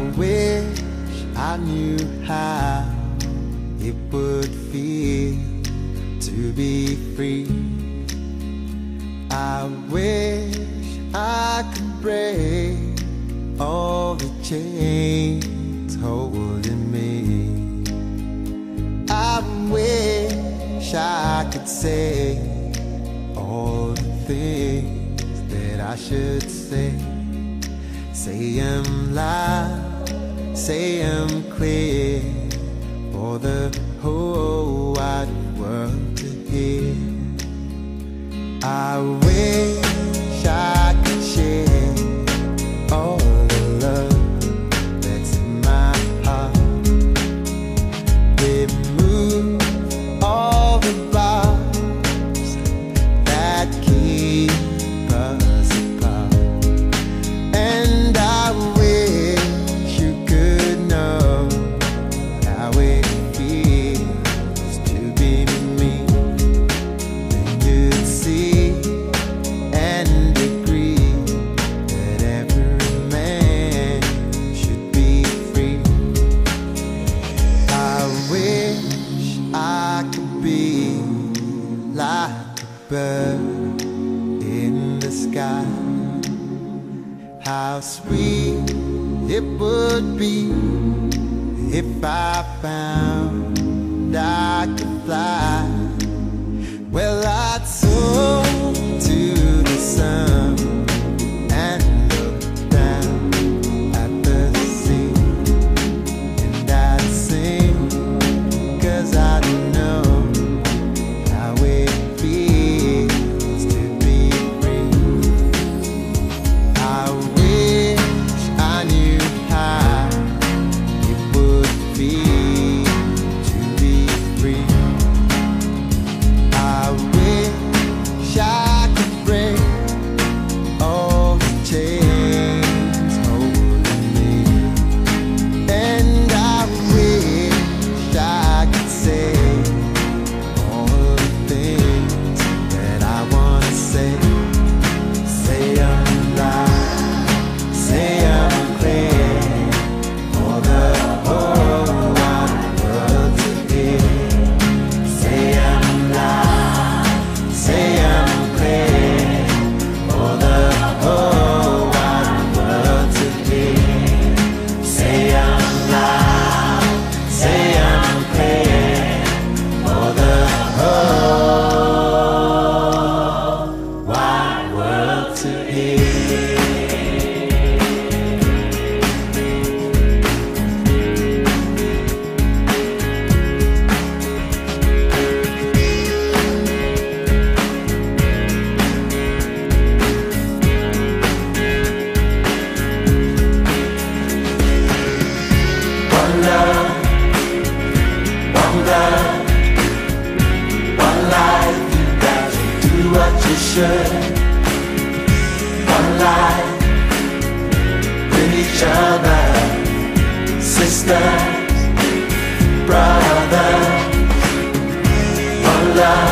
wish I knew how it would feel to be free. I wish I could break all the chains holding me. I wish I could say all the things that I should say. Say 'em loud, say 'em clear, for the whole wide world to hear. I wish I could share all the love that's in my heart. Remove all the bars that keep us apart. And I wish you could know how it feels to be me. Then you'd see and agree that every man should be free. I wish I could be like a bird in the sky. How sweet it would be if I found I could fly. Well, I'd soar to the sun and look down at the sea, and I'd sing, 'cause I know how it feels to be free. I wish I knew how it would feel to be free. I wish I could break all the chains holding me. And I wish I could say all the things that I want to say. Say 'em loud, say 'em clear, for the whole wide world to hear. Say 'em loud, say 'em clear, for the whole wide world to hear. Say 'em loud, say 'em clear, for the whole wide world to hear. One love, one love, one life. You got to do what you should. One life with each other, sisters, brothers. One love.